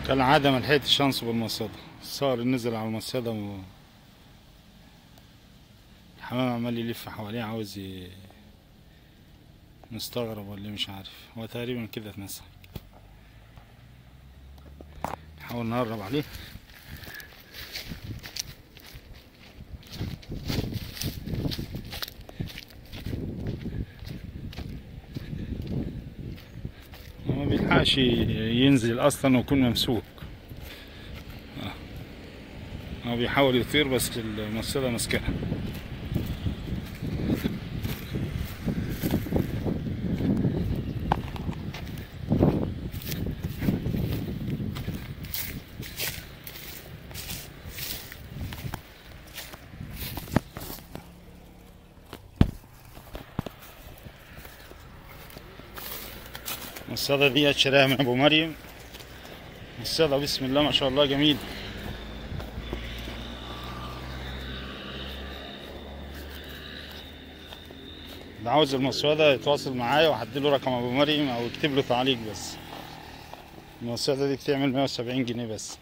كالعادة ما لحقتش انصب المصيدة. الصقر نزل على المصيدة والحمام عمال يلف حواليه عاوز مستغرب ولا مش عارف، هو تقريبا كده اتنسى. نحاول نقرب عليه. هو ما بيلحقش ينزل اصلا ويكون ممسوك. هو بيحاول يطير بس المصيدة ماسكاه. المصيدة دي شراها من ابو مريم. مصيدة بسم الله ما شاء الله جميل. اللي عاوز المصيدة يتواصل معايا وهديله رقم ابو مريم او يكتب له تعليق بس. المصيدة دي بتعمل 170 جنيه بس.